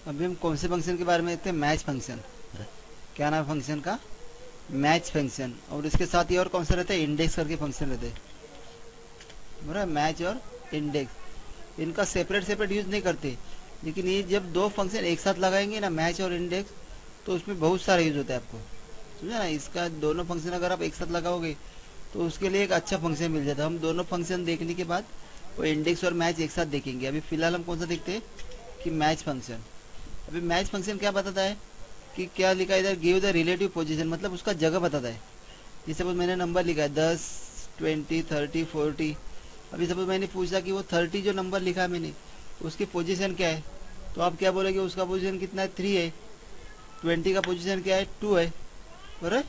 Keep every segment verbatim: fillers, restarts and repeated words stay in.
अभी हम कौन से फंक्शन के बारे में देखते हैं? Match function. क्या नाम है फंक्शन का? Match function. और इसके साथ ही और कौन सा रहता है? इंडेक्स करके फंक्शन रहते हैं, बराबर। मैच और इंडेक्स, इनका सेपरेट सेपरेट यूज़ नहीं करते, लेकिन ये जब दो फंक्शन एक साथ लगाएंगे ना, मैच और इंडेक्स, तो उसमें बहुत सारा यूज़ होता है आपको, समझा ना। इसका दोनों फंक्शन अगर आप एक साथ लगाओगे तो उसके लिए एक अच्छा फंक्शन मिल जाता है। हम दोनों फंक्शन देखने के बाद वो इंडेक्स और मैच एक साथ देखेंगे। अभी फिलहाल हम कौन सा देखते हैं कि मैच फंक्शन। अभी मैच फंक्शन क्या बताता है कि क्या लिखा है इधर, गिव द रिलेटिव पोजीशन, मतलब उसका जगह बताता है। जैसे सपोज मैंने नंबर लिखा है दस, ट्वेंटी, थर्टी, फोर्टी। अभी सपोज मैंने पूछा कि वो थर्टी जो नंबर लिखा है मैंने, उसकी पोजीशन क्या है, तो आप क्या बोलोगे? उसका पोजीशन कितना है? थ्री है। ट्वेंटी का पोजीशन क्या है? टू है, बराबर।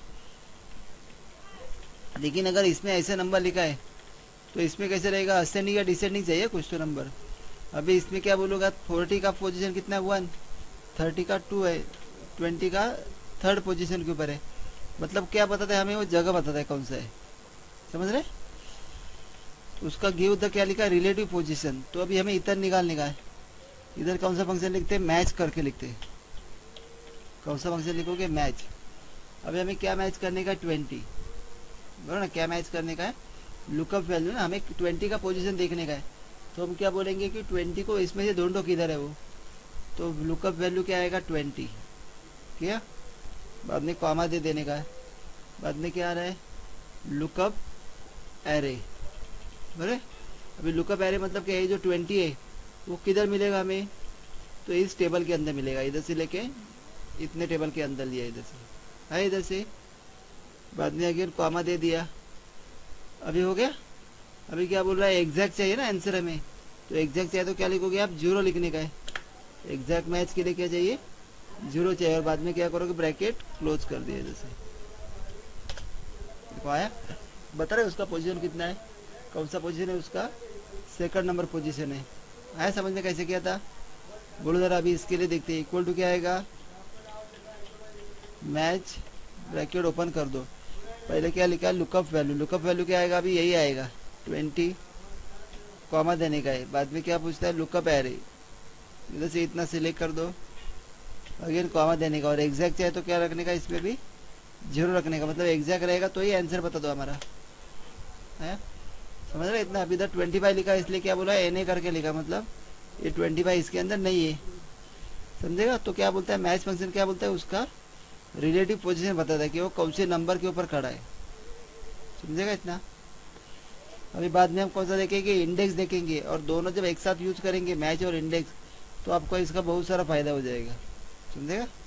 लेकिन अगर इसमें ऐसे नंबर लिखा है तो इसमें कैसे रहेगा? असेंडिंग या डिसेंडिंग चाहिए कुछ तो नंबर। अभी इसमें क्या बोलूँगा? फोर्टी का पोजीशन कितना है? वन। थर्टी का टू है। ट्वेंटी का थर्ड पोजीशन के ऊपर है। मतलब क्या बताता है हमें? वो जगह बताता है कौन सा है, समझ रहे? उसका गिव द क्या लिखा है? Relative position. तो अभी हमें इधर निकालने का है। इधर कौन सा फंक्शन लिखते हैं? मैच करके लिखते हैं। कौन सा फंक्शन लिखोगे? मैच। अभी हमें क्या मैच करने का है? ट्वेंटी, बराबर ना। क्या मैच करने का है? लुकअप वैल्यू ना, हमें ट्वेंटी का पोजीशन देखने का है। तो हम क्या बोलेंगे कि ट्वेंटी को इसमें से ढूंढो किधर है वो। तो लुकअप वैल्यू क्या आएगा? ट्वेंटी। क्या? बाद में कॉमा दे देने का है। बाद में क्या आ रहा है? लुकअप एरे, बराबर। अभी लुकअप एरे मतलब क्या है? जो ट्वेंटी है वो किधर मिलेगा हमें? तो इस टेबल के अंदर मिलेगा। इधर से लेके इतने टेबल के अंदर लिया, इधर से है, इधर से। बाद में अगेन कॉमा दे दिया। अभी हो गया। अभी क्या बोल रहा है? एग्जैक्ट चाहिए ना आंसर हमें। तो एग्जैक्ट चाहिए तो क्या लिखोगे आप? जीरो लिखने का है। एग्जैक्ट मैच के लिए क्या चाहिए? जीरो चाहिए। और बाद में क्या करोगे? ब्रैकेट क्लोज कर दिया जैसे। देखो आया, बता रहे उसका पोजीशन कितना है, कौन सा पोजीशन है उसका? सेकंड नंबर पोजीशन है। आया समझ में कैसे किया था? बोलो जरा। अभी इसके लिए देखते हैं। इक्वल टू क्या आएगा? मैच, ब्रैकेट ओपन कर दो। पहले क्या लिखा है? Lookup value. लुकअप वैल्यू क्या आएगा? अभी यही आएगा, ट्वेंटी। कॉमा देने का है। बाद में क्या पूछता है? Lookup array. इधर से इतना सिलेक्ट कर दो, अगेन कॉमा देने का। और एग्जैक्ट चाहिए तो क्या रखने का? इसमें भी जीरो रखने का। मतलब एग्जैक्ट रहेगा तो ही आंसर बता दो हमारा, है, समझ रहे? इतना। अभी इधर ट्वेंटी फाइव लिखा है, इसलिए क्या बोला? एन ए करके लिखा, मतलब ये ट्वेंटी फाइव इसके अंदर नहीं है, समझेगा? तो क्या बोलता है मैच फंक्शन? क्या बोलता है? उसका रिलेटिव पोजीशन बताता है कि वो कौन से नंबर के ऊपर खड़ा है, समझेगा इतना। अभी बाद में हम कौन सा देखेंगे? इंडेक्स देखेंगे। और दोनों जब एक साथ यूज करेंगे, मैच और इंडेक्स, तो आपको इसका बहुत सारा फायदा हो जाएगा, समझेगा।